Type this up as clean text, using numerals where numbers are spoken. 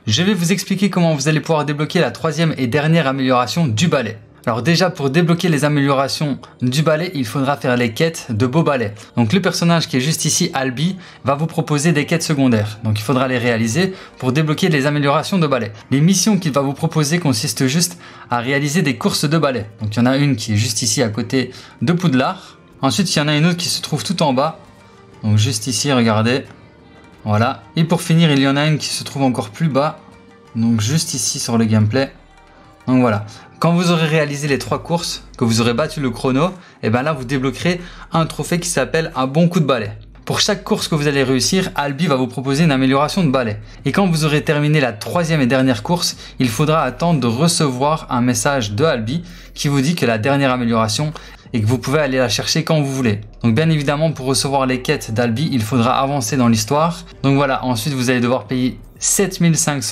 Je vais vous expliquer comment vous allez pouvoir débloquer la troisième et dernière amélioration du balai. Alors déjà, pour débloquer les améliorations du balai, il faudra faire les quêtes de beau balai. Donc le personnage qui est juste ici, Albi, va vous proposer des quêtes secondaires. Donc il faudra les réaliser pour débloquer les améliorations de balai. Les missions qu'il va vous proposer consistent juste à réaliser des courses de balai. Donc il y en a une qui est juste ici à côté de Poudlard. Ensuite, il y en a une autre qui se trouve tout en bas. Donc juste ici, regardez. Voilà. Et pour finir, il y en a une qui se trouve encore plus bas. Donc juste ici sur le gameplay. Donc voilà. Quand vous aurez réalisé les 3 courses, que vous aurez battu le chrono, et bien là vous débloquerez un trophée qui s'appelle un bon coup de balai. Pour chaque course que vous allez réussir, Albi va vous proposer une amélioration de balai. Et quand vous aurez terminé la troisième et dernière course, il faudra attendre de recevoir un message de Albi qui vous dit que la dernière amélioration et que vous pouvez aller la chercher quand vous voulez. Donc bien évidemment, pour recevoir les quêtes d'Albi, il faudra avancer dans l'histoire. Donc voilà, ensuite vous allez devoir payer 7500